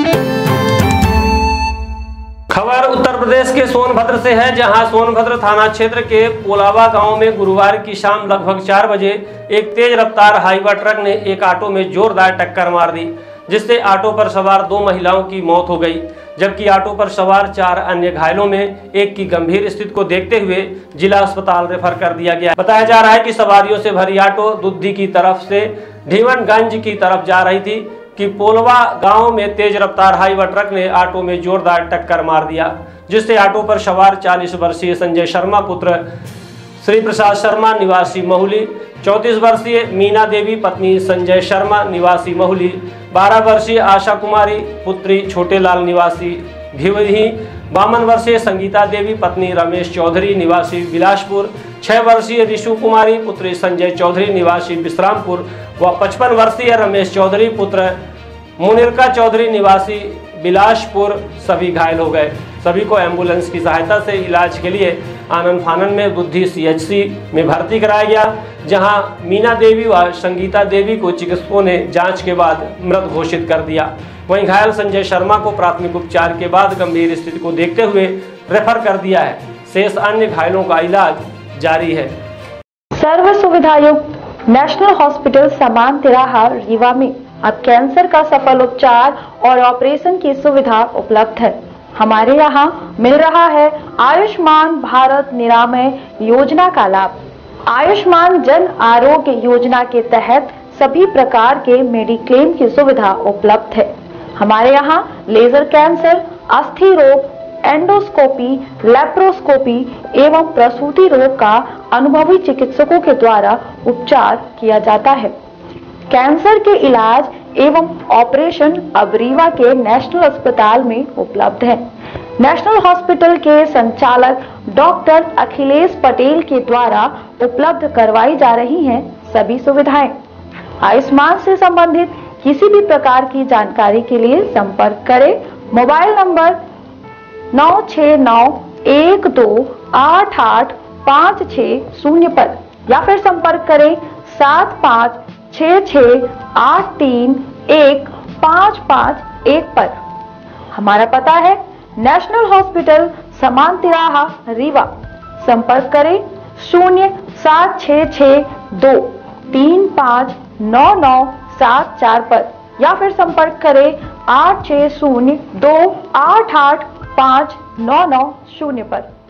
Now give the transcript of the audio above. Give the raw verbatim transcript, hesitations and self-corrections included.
खबर उत्तर प्रदेश के सोनभद्र से है, जहां सोनभद्र थाना क्षेत्र के पोलावा गांव में गुरुवार की शाम लगभग चार बजे एक तेज रफ्तार हाईवा ट्रक ने एक ऑटो में जोरदार टक्कर मार दी, जिससे ऑटो पर सवार दो महिलाओं की मौत हो गई, जबकि ऑटो पर सवार चार अन्य घायलों में एक की गंभीर स्थिति को देखते हुए जिला अस्पताल रेफर कर दिया गया। बताया जा रहा है कि सवारियों से भरी ऑटो दुद्धी की तरफ से ढीवनगंज की तरफ जा रही थी कि पोलवा गांव में तेज रफ्तार हाईवा ट्रक ने ऑटो में जोरदार टक्कर मार दिया, जिससे ऑटो पर सवार चालीस वर्षीय संजय शर्मा पुत्र श्री प्रसाद शर्मा निवासी महुली, चौंतीस वर्षीय मीना देवी पत्नी संजय शर्मा निवासी महुली, बारह वर्षीय आशा कुमारी पुत्री छोटेलाल निवासी भिवही, बावन वर्षीय संगीता देवी पत्नी रमेश चौधरी निवासी बिलासपुर, छह वर्षीय रिशु कुमारी पुत्री संजय चौधरी निवासी विश्रामपुर व पचपन वर्षीय रमेश चौधरी पुत्र मुनिरका चौधरी निवासी बिलासपुर सभी घायल हो गए। सभी को एम्बुलेंस की सहायता से इलाज के लिए आनंद फानन में बुद्धि सीएचसी में भर्ती कराया गया, जहां मीना देवी व संगीता देवी को चिकित्सकों ने जांच के बाद मृत घोषित कर दिया। वहीं घायल संजय शर्मा को प्राथमिक उपचार के बाद गंभीर स्थिति को देखते हुए रेफर कर दिया है। शेष अन्य घायलों का इलाज जारी है। सर्व सुविधायुक्त नेशनल हॉस्पिटल समान तिराहा रीवा में अब कैंसर का सफल उपचार और ऑपरेशन की सुविधा उपलब्ध है। हमारे यहाँ मिल रहा है आयुष्मान भारत निरामय योजना का लाभ। आयुष्मान जन आरोग्य योजना के तहत सभी प्रकार के मेडिक्लेम की सुविधा उपलब्ध है। हमारे यहाँ लेजर कैंसर, अस्थि रोग, एंडोस्कोपी, लेप्रोस्कोपी एवं प्रसूति रोग का अनुभवी चिकित्सकों के द्वारा उपचार किया जाता है। कैंसर के इलाज एवं ऑपरेशन अब रीवा के नेशनल अस्पताल में उपलब्ध है। नेशनल हॉस्पिटल के संचालक डॉक्टर अखिलेश पटेल के द्वारा उपलब्ध करवाई जा रही हैं सभी सुविधाएं। आयुष्मान से संबंधित किसी भी प्रकार की जानकारी के लिए संपर्क करें मोबाइल नंबर नौ छह नौ एक दो आठ आठ पाँच छह शून्य पर, या फिर संपर्क करें सात पाँच छह छह आठ तीन एक पाँच पाँच एक पर। हमारा पता है नेशनल हॉस्पिटल समान तिराहा रीवा। संपर्क करें शून्य सात छह छह दो तीन पाँच नौ नौ सात चार पर, या फिर संपर्क करें आठ छह शून्य दो आठ आठ पाँच नौ नौ शून्य पर।